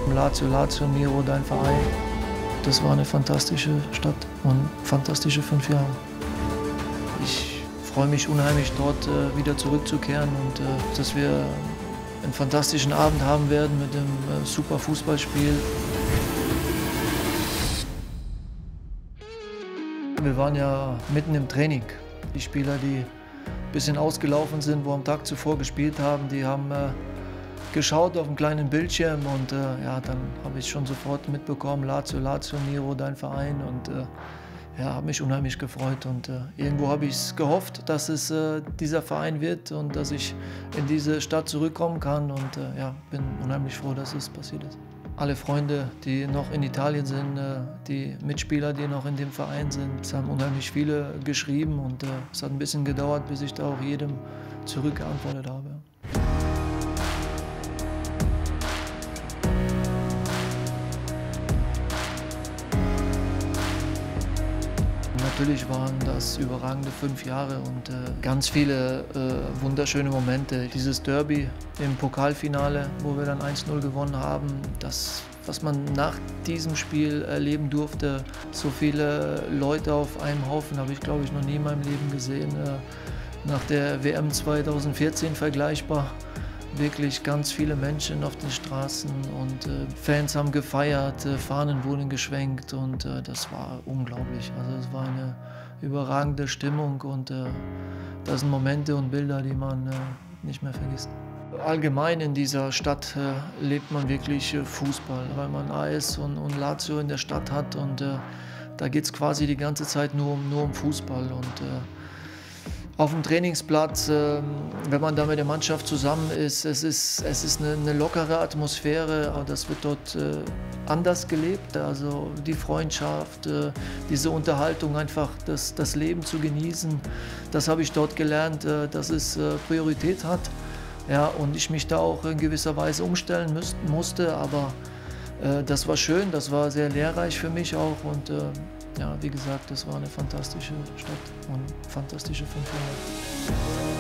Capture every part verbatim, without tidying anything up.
Lazio, Lazio, Nero, dein Verein. Das war eine fantastische Stadt und fantastische fünf Jahre. Ich freue mich unheimlich, dort äh, wieder zurückzukehren und äh, dass wir einen fantastischen Abend haben werden mit dem äh, super Fußballspiel. Wir waren ja mitten im Training. Die Spieler, die ein bisschen ausgelaufen sind, wo am Tag zuvor gespielt haben, die haben äh, geschaut auf einem kleinen Bildschirm und äh, ja, dann habe ich schon sofort mitbekommen, Lazio, Lazio, Nero, dein Verein und äh, ja, habe mich unheimlich gefreut und äh, irgendwo habe ich gehofft, dass es äh, dieser Verein wird und dass ich in diese Stadt zurückkommen kann und äh, ja, bin unheimlich froh, dass es passiert ist. Alle Freunde, die noch in Italien sind, äh, die Mitspieler, die noch in dem Verein sind, es haben unheimlich viele geschrieben und äh, es hat ein bisschen gedauert, bis ich da auch jedem zurückgeantwortet habe. Natürlich waren das überragende fünf Jahre und äh, ganz viele äh, wunderschöne Momente. Dieses Derby im Pokalfinale, wo wir dann eins null gewonnen haben, das, was man nach diesem Spiel erleben durfte, so viele Leute auf einem Haufen, habe ich, glaube ich, noch nie in meinem Leben gesehen. Äh, nach der W M zweitausendvierzehn vergleichbar. Wirklich ganz viele Menschen auf den Straßen und äh, Fans haben gefeiert, äh, Fahnen wurden geschwenkt und äh, das war unglaublich. Also es war eine überragende Stimmung und äh, das sind Momente und Bilder, die man äh, nicht mehr vergisst. Allgemein in dieser Stadt äh, lebt man wirklich äh, Fußball, weil man A S und, und Lazio in der Stadt hat und äh, da geht es quasi die ganze Zeit nur um, nur um Fußball. Und, äh, Auf dem Trainingsplatz, wenn man da mit der Mannschaft zusammen ist, es ist, es ist eine, eine lockere Atmosphäre, aber das wird dort anders gelebt. Also die Freundschaft, diese Unterhaltung, einfach das, das Leben zu genießen, das habe ich dort gelernt, dass es Priorität hat. Ja, und ich mich da auch in gewisser Weise umstellen müß, musste, aber das war schön, das war sehr lehrreich für mich auch. Und, ja, wie gesagt, das war eine fantastische Stadt und fantastische fünf Jahre.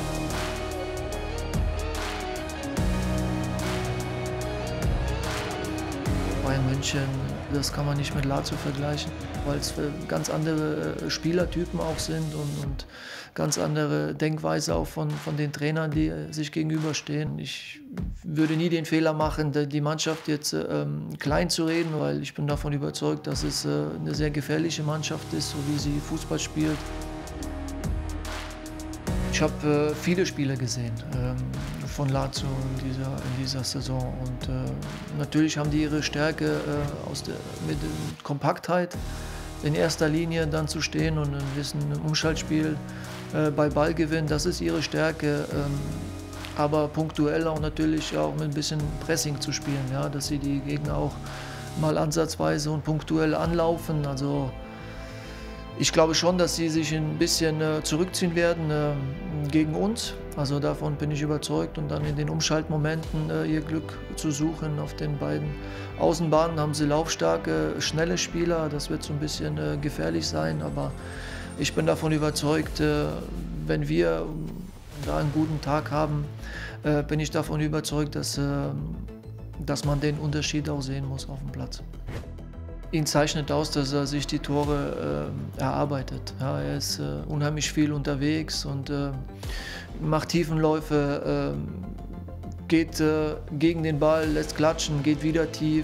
Bayern München, das kann man nicht mit Lazio vergleichen, weil es ganz andere Spielertypen auch sind und, und ganz andere Denkweise auch von, von den Trainern, die sich gegenüberstehen. Ich würde nie den Fehler machen, die Mannschaft jetzt ähm, klein zu reden, weil ich bin davon überzeugt, dass es äh, eine sehr gefährliche Mannschaft ist, so wie sie Fußball spielt. Ich habe äh, viele Spiele gesehen ähm, von Lazio in dieser, in dieser Saison und äh, natürlich haben die ihre Stärke äh, aus der, mit der Kompaktheit in erster Linie dann zu stehen und ein bisschen im Umschaltspiel äh, bei Ballgewinn, das ist ihre Stärke. Ähm, aber punktuell auch natürlich auch mit ein bisschen Pressing zu spielen, ja, dass sie die Gegner auch mal ansatzweise und punktuell anlaufen. Also ich glaube schon, dass sie sich ein bisschen äh, zurückziehen werden äh, gegen uns. Also davon bin ich überzeugt. Und dann in den Umschaltmomenten äh, ihr Glück zu suchen. Auf den beiden Außenbahnen haben sie laufstarke, schnelle Spieler. Das wird so ein bisschen äh, gefährlich sein. Aber ich bin davon überzeugt, äh, wenn wir da einen guten Tag haben, äh, bin ich davon überzeugt, dass, äh, dass man den Unterschied auch sehen muss auf dem Platz. Ihn zeichnet aus, dass er sich die Tore äh, erarbeitet. Ja, er ist äh, unheimlich viel unterwegs und äh, macht Tiefenläufe, äh, geht äh, gegen den Ball, lässt klatschen, geht wieder tief,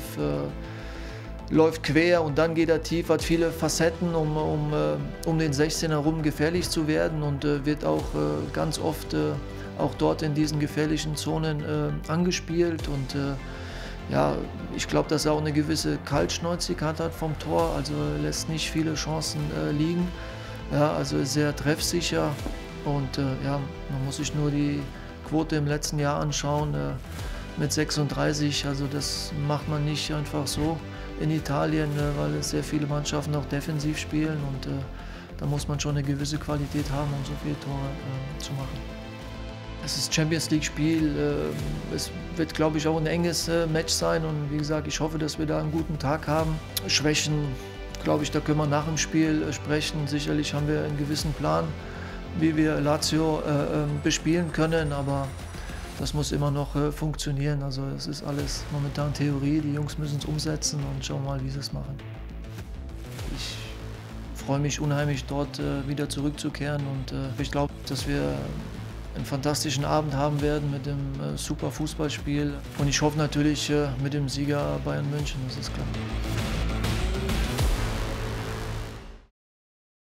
äh, läuft quer und dann geht er tief, hat viele Facetten, um, um, äh, um den sechzehner herum gefährlich zu werden und äh, wird auch äh, ganz oft äh, auch dort in diesen gefährlichen Zonen äh, angespielt. Und, äh, Ja, ich glaube, dass er auch eine gewisse Kaltschnäuzigkeit hat vom Tor, also lässt nicht viele Chancen äh, liegen. Ja, also ist sehr treffsicher und äh, ja, man muss sich nur die Quote im letzten Jahr anschauen äh, mit sechsunddreißig. Also das macht man nicht einfach so in Italien, äh, weil es sehr viele Mannschaften auch defensiv spielen und äh, da muss man schon eine gewisse Qualität haben, um so viele Tore äh, zu machen. Es ist Champions League-Spiel, es wird, glaube ich, auch ein enges Match sein und wie gesagt, ich hoffe, dass wir da einen guten Tag haben. Schwächen, glaube ich, da können wir nach dem Spiel sprechen. Sicherlich haben wir einen gewissen Plan, wie wir Lazio bespielen können, aber das muss immer noch äh, funktionieren. Also es ist alles momentan Theorie, die Jungs müssen es umsetzen und schauen mal, wie sie es machen. Ich freue mich unheimlich, dort äh, wieder zurückzukehren und äh, ich glaube, dass wir einen fantastischen Abend haben werden mit dem äh, super Fußballspiel und ich hoffe natürlich äh, mit dem Sieger Bayern München, das ist klar.